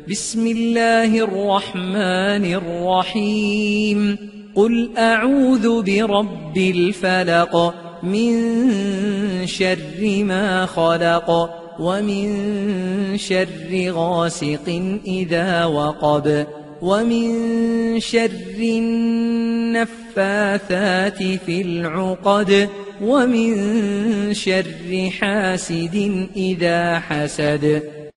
بسم الله الرحمن الرحيم قل أعوذ برب الفلق من شر ما خلق ومن شر غاسق إذا وقب ومن شر النفاثات في العقد ومن شر حاسد إذا حسد